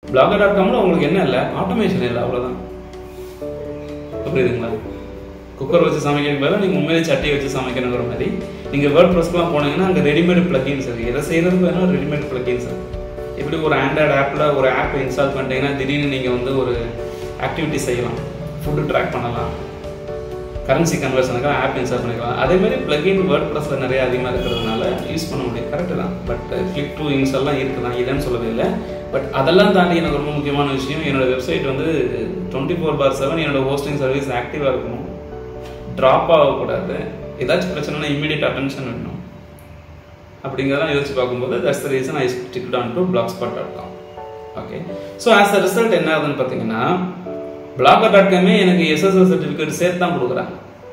blogger.comல உங்களுக்கு என்ன இல்லை, ஆட்டோமேஷன் இல்லை, அவ்வளோதான். புரியுதுங்களா? குக்கர் வச்சு சமைக்கிறதுக்கு பதிலாக நீங்கள் உண்மையிலே சட்டியை வச்சு சமைக்கணுங்கிற மாதிரி. நீங்கள் வேர்ட்பிரஸ்லாம் போனீங்கன்னா அங்கே ரெடிமேட் பிளகின்ஸ் இருக்குது. எதை செய்கிறதுக்கு வேணும் ரெடிமேட் பிளகின்ஸ் இருக்குது. எப்படி ஒரு ஆண்ட்ராய்டு ஆப்பில் ஒரு ஆப் இன்ஸ்டால் பண்ணிட்டீங்கன்னா திடீர்னு நீங்கள் வந்து ஒரு ஆக்டிவிட்டி செய்யலாம், ஃபுட்டு ட்ராக் பண்ணலாம், கரன்சி கன்வர்ஷனுக்கு ஆப் இன்ஸ்டால் பண்ணிக்கலாம். அதேமாதிரி பிளகின் வேர்ட்பிரஸில் நிறைய அதிகமாக இருக்கிறதுனால யூஸ் பண்ண முடியும். கரெக்டு தான். பட் கிளிக் டு இன்ஸ்டால்லாம் இருக்குது தான், இல்லைன்னு சொல்லவே இல்லை. பட் அதெல்லாம் தாண்டி எனக்கு ரொம்ப முக்கியமான விஷயம், என்னோடய வெப்சைட் வந்து 24/7 என்னோடய ஹோஸ்டிங் சர்வீஸ் ஆக்டிவாக இருக்கணும், ட்ராப் ஆகக்கூடாது, ஏதாச்சும் பிரச்சனைனா இமீடியட் அட்டென்ஷன் வேணும். அப்படிங்கிறதெல்லாம் யோசிச்சு பார்க்கும்போது that's the reason I stick on to blogspot.com. Okay. So as a result என்ன ஆகுதுன்னு பார்த்தீங்கன்னா, blogger.com எனக்கு SSL சர்டிஃபிகேட் சேர்த்து தான் கொடுக்குறாங்க.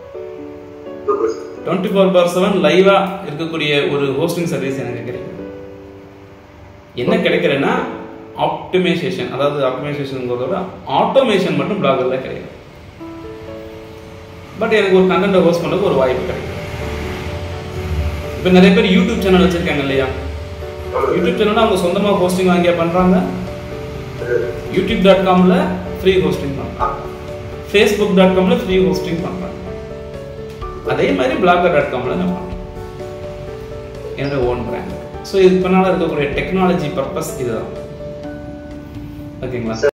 24/7 லைவா இருக்கக்கூடிய ஒரு ஹோஸ்டிங் சர்வீஸ் எனக்கு கிடைக்கும். என்ன கிடைக்கிறேன்னா ஆப்டிமைசேஷன், அதாவது ஆப்டிமைசேஷன்ங்கிறதோட ஆட்டோமேஷன் மட்டும் பிளாகர்ல கிடைக்கும். பட் எனக்கு ஒரு கண்டென்ட் ஹோஸ்ட் பண்ணுறதுக்கு ஒரு வாய்ப்பு கிடைக்கும். இப்போ நிறைய பேர் யூடியூப் சேனல் வச்சிருக்காங்க இல்லையா? யூடியூப் சேனல் அவங்க சொந்தமாக ஹோஸ்டிங் வாங்கியா பண்ணுறாங்க. youtube.comல ஃப்ரீ ஹோஸ்டிங் பண்ணுறாங்க, facebook.comல ஃப்ரீ ஹோஸ்டிங் பண்ணுறாங்க. அதே மாதிரி blogger.comல நான் பண்ணுறேன், என்னோட ஓன் பிராண்ட். ஸோ இது பண்ணால இருக்கக்கூடிய டெக்னாலஜி பர்பஸ் இதுதான். ஓகேங்களா?